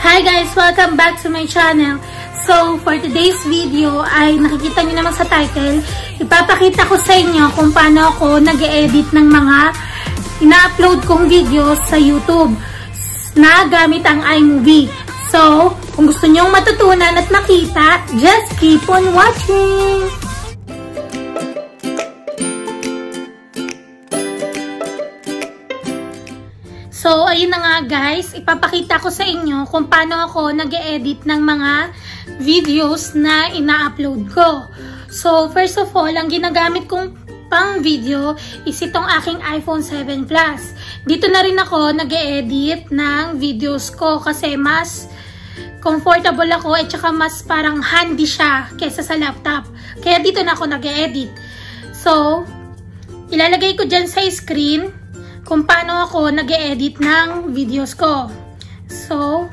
Hi guys! Welcome back to my channel. So, for today's video ay nakikita nyo naman sa title, ipapakita ko sa inyo kung paano ako nag-edit ng mga ina-upload kong videos sa YouTube na gamit ang iMovie. So, kung gusto nyong matutunan at makita, just keep on watching! So, ayun na nga guys, ipapakita ko sa inyo kung paano ako nag-edit ng mga videos na ina-upload ko. So, first of all, ang ginagamit kong pang video is itong aking iPhone 7 Plus. Dito na rin ako nag-edit ng videos ko kasi mas comfortable ako at saka mas parang handy siya kesa sa laptop. Kaya dito na ako nag-edit. So, ilalagay ko dyan sa screen kung paano ako nag-edit ng videos ko. So,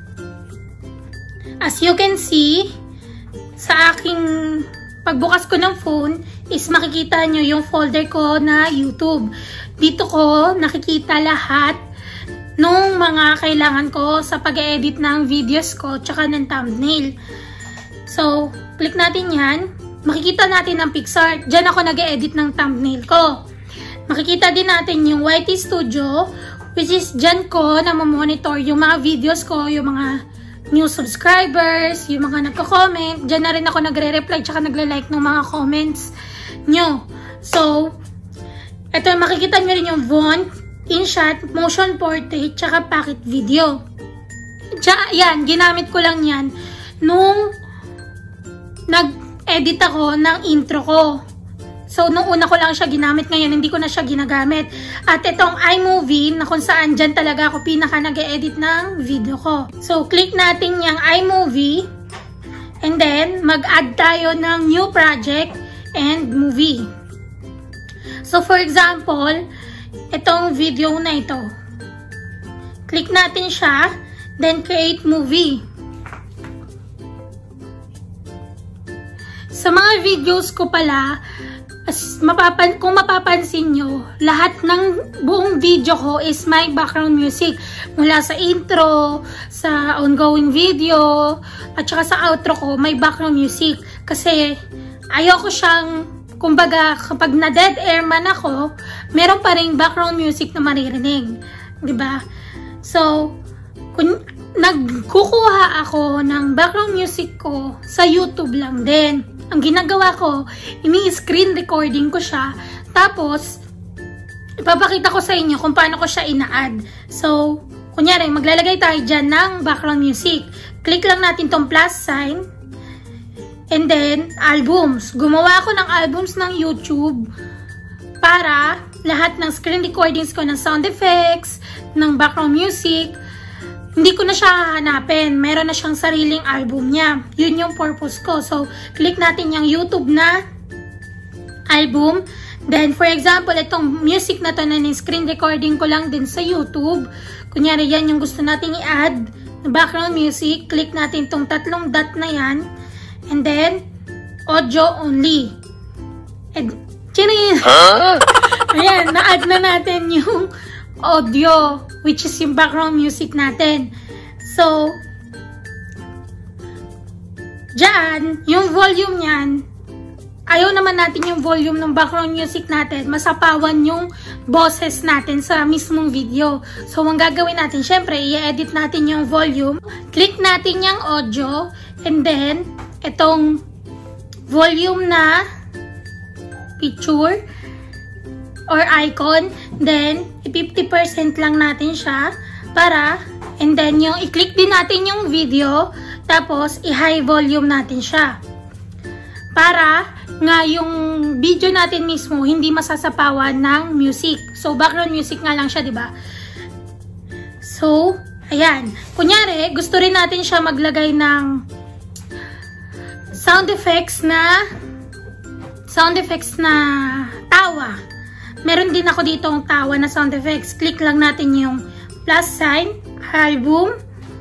as you can see, sa aking pagbukas ko ng phone is makikita nyo yung folder ko na YouTube. Dito ko nakikita lahat nung mga kailangan ko sa pag-edit ng videos ko tsaka ng thumbnail. So, click natin yan. Makikita natin ang Pixar. Diyan ako nag-edit ng thumbnail ko. Makikita din natin yung YT Studio, which is dyan ko na mamonitor yung mga videos ko, yung mga new subscribers, yung mga nagko-comment. Dyan na rin ako nagre-reply tsaka nagle-like ng mga comments nyo. So, ito makikita nyo rin yung font, InShot, Motion Portrait, tsaka Pocket Video. Yan, ginamit ko lang yan nung nag-edit ako ng intro ko. So, nung una ko lang siya ginamit, ngayon hindi ko na siya ginagamit. At itong iMovie, na kung saan dyan talaga ako pinaka nag-edit ng video ko. So, click natin yung iMovie. And then, mag-add tayo ng new project and movie. So, for example, itong video na ito. Click natin siya. Then, create movie. Sa mga videos ko pala, kung mapapansin nyo, lahat ng buong video ko is may background music. Mula sa intro, sa ongoing video, at saka sa outro ko, may background music. Kasi ayoko siyang, kumbaga, kapag na-dead air man ako, meron pa rin background music na maririnig. Diba? So, kung nagkukuha ako ng background music ko sa YouTube lang din. Ang ginagawa ko, ini-screen recording ko siya. Tapos, ipapakita ko sa inyo kung paano ko siya ina-add. So, kunyari, maglalagay tayo dyan ng background music. Click lang natin tong plus sign. And then, albums. Gumawa ako ng albums ng YouTube para lahat ng screen recordings ko ng sound effects, ng background music, hindi ko na siya hahanapin. Meron na siyang sariling album niya. Yun yung purpose ko. So, click natin yung YouTube na album. Then, for example, itong music na to na screen recording ko lang din sa YouTube. Kunyari, yan yung gusto natin i-add na background music. Click natin itong tatlong dot na yan. And then, audio only. And, ayan, na-add na natin yung audio, which is yung background music natin. So, dyan, yung volume niyan, ayaw naman natin yung volume ng background music natin, masapawan yung boses natin sa mismong video. So, ang gagawin natin, syempre, i-edit natin yung volume. Click natin yung audio, and then, itong volume na picture, or icon, then, 50% lang natin siya, para, and then, yung i-click din natin yung video, tapos, i-high volume natin siya. Para, nga yung video natin mismo, hindi masasapawan ng music. So, background music nga lang siya, diba? So, ayan. Kunyari, gusto rin natin siya maglagay ng sound effects na tawa. Meron din ako dito ang tawa na sound effects. Click lang natin yung plus sign, album,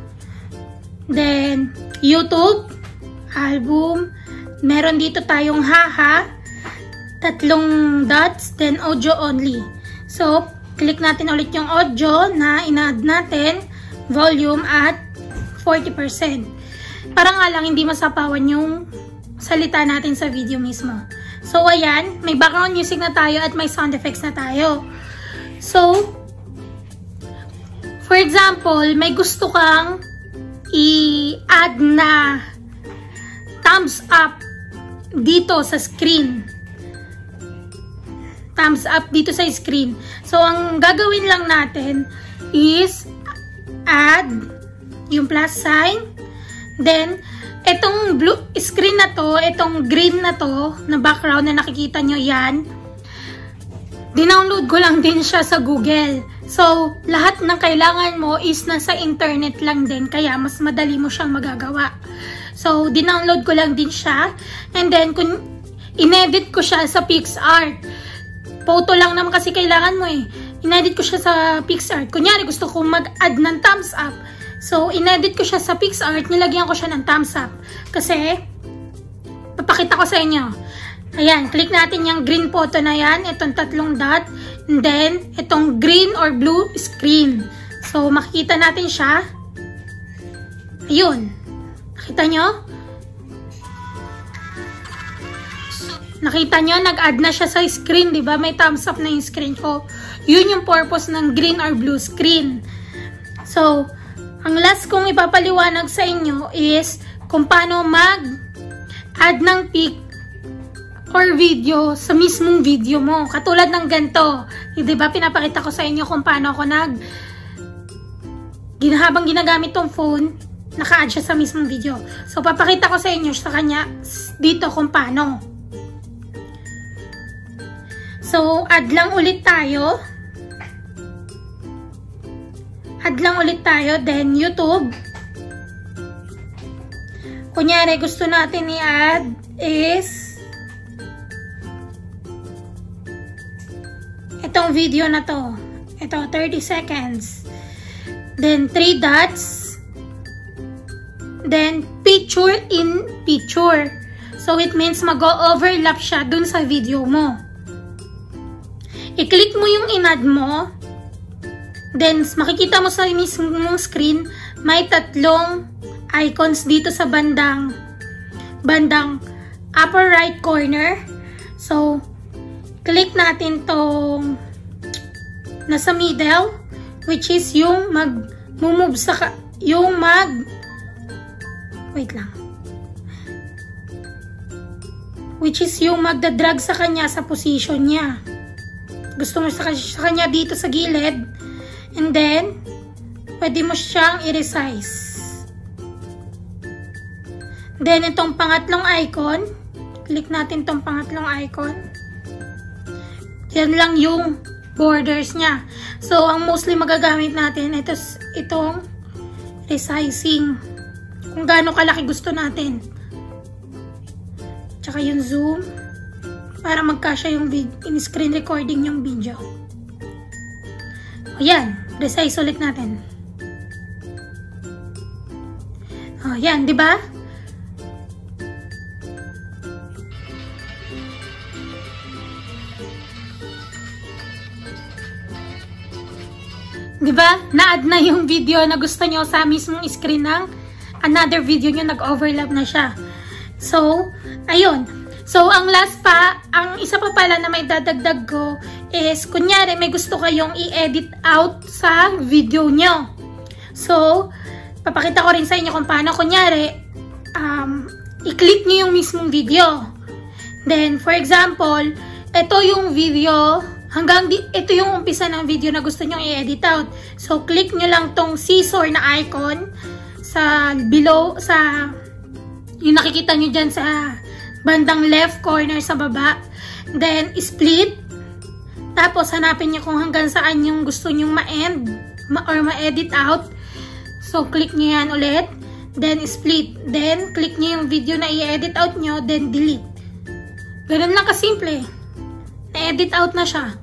then YouTube, album, meron dito tayong haha, tatlong dots, then audio only. So, click natin ulit yung audio na in-add natin, volume at 40%. Para nga lang hindi masapawan yung salita natin sa video mismo. So, ayan, may background music na tayo at may sound effects na tayo. So, for example, may gusto kang i-add na thumbs up dito sa screen. Thumbs up dito sa screen. So, ang gagawin lang natin is add yung plus sign. Then, itong blue screen na to, itong green na to, na background na nakikita nyo yan, dinownload ko lang din siya sa Google. So, lahat ng kailangan mo is nasa internet lang din, kaya mas madali mo siyang magagawa. So, dinownload ko lang din siya. And then, kung inedit ko siya sa PixArt, photo lang naman kasi kailangan mo eh. Inedit ko siya sa PixArt. Kunyari, gusto kong mag-add ng thumbs up. So, inedit ko siya sa PixArt, nilagyan ko siya ng thumbs up. Kasi, papakita ko sa inyo. Ayan, click natin yung green photo na yan, itong tatlong dot, and then, itong green or blue screen. So, makikita natin siya. Ayun. Nakita nyo? Nakita nyo, nag-add na siya sa screen, di ba? May thumbs up na yung screen ko. Yun yung purpose ng green or blue screen. So, ang last kong ipapaliwanag sa inyo is kung paano mag-add ng pic or video sa mismong video mo. Katulad ng ganito. Diba, pinapakita ko sa inyo kung paano ako habang ginagamit tong phone, naka-add siya sa mismong video. So, papakita ko sa inyo sa kanya dito kung paano. So, add lang ulit tayo. Add lang ulit tayo, then YouTube. Kunyari, gusto natin i-add is itong video na to. Ito, 30 seconds. Then, 3 dots. Then, picture in picture. So, it means mag-overlap siya dun sa video mo. I-click mo yung in-add mo. Then, makikita mo sa mismong screen, may tatlong icons dito sa bandang upper right corner. So, click natin tong nasa middle, which is yung mag-move sa, wait lang. Which is yung magdadrag sa kanya sa position niya. Gusto mo sa kanya dito sa gilid. And then, pwede mo siyang i-resize. Then, itong pangatlong icon, click natin itong pangatlong icon. Yan lang yung borders niya. So, ang mostly magagamit natin, itong resizing. Kung gaano kalaki gusto natin. Tsaka yung zoom, para magkasya yung in-screen recording yung video. Ayan, resize ulit natin. Oh, yan, di ba? Di ba? Na-add na yung video na gusto nyo sa mismong screen ng another video nyo, nag-overlap na siya. So, ayun. So, ang last pa, ang isa pa pala na may dadagdag ko is, kunyari, may gusto kayong i-edit out sa video nyo. So, papakita ko rin sa inyo kung paano. Kunyari, i-click nyo yung mismong video. Then, for example, ito yung video, ito yung umpisa ng video na gusto nyo i-edit out. So, click nyo lang tong scissor na icon sa below, yung nakikita nyo dyan sa bandang left corner sa baba. Then, split. Tapos, hanapin nyo kung hanggang saan yung gusto nyong ma-end or ma-edit out. So, click nyo yan ulit. Then, split. Then, click nyo yung video na i-edit out nyo. Then, delete. Ganun lang kasimple. Na-edit out na siya.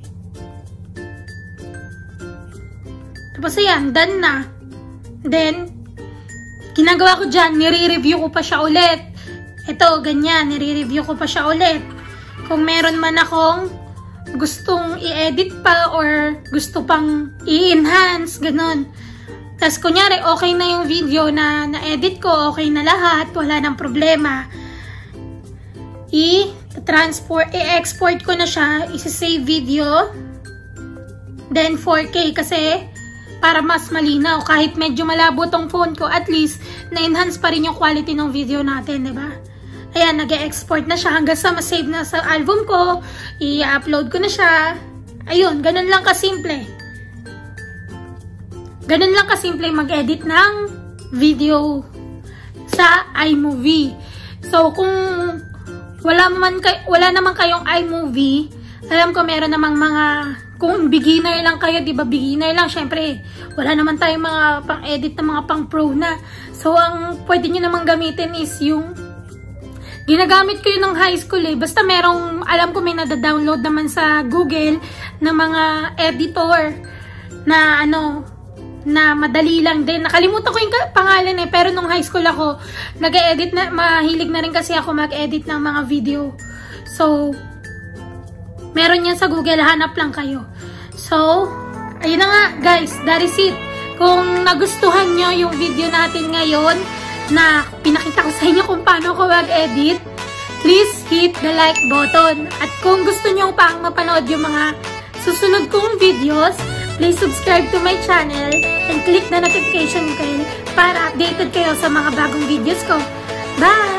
Tapos, ayan. Done na. Then, ginagawa ko dyan, nire-review ko pa siya ulit. Ito, ganyan, nire-review ko pa siya ulit. Kung meron man akong gustong i-edit pa or gusto pang i-enhance, ganun. Tas kunyari, okay na yung video na na-edit ko, okay na lahat, wala nang problema. I-export ko na siya, isa-save video. Then 4K kasi para mas malinaw. Kahit medyo malabo tong phone ko, at least na-enhance pa rin yung quality ng video natin, diba? Ayan, nag-export na siya hanggang sa ma-save na sa album ko. I-upload ko na siya. Ayun, ganun lang kasimple. Ganun lang kasimple mag-edit ng video sa iMovie. So, kung wala naman kayong iMovie, alam ko meron namang mga, kung beginner lang kayo, di ba beginner lang, syempre, wala naman tayong mga pang-edit na mga pang-pro na. So, ang pwede nyo namang gamitin is yung, ginagamit ko yun ng high school eh. Basta merong, alam ko may nada-download naman sa Google na mga editor na na madali lang din. Nakalimutan ko yung pangalan eh, pero nung high school ako, nag-edit na, mahilig na rin kasi ako mag-edit ng mga video. So, meron yan sa Google, hanap lang kayo. So, ayun na nga guys, that is it. Kung nagustuhan nyo yung video natin ngayon, na pinakita ko sa inyo kung paano ko mag-edit, please hit the like button. At kung gusto nyo pang mapanood yung mga susunod kong videos, please subscribe to my channel and click the notification bell para updated kayo sa mga bagong videos ko. Bye!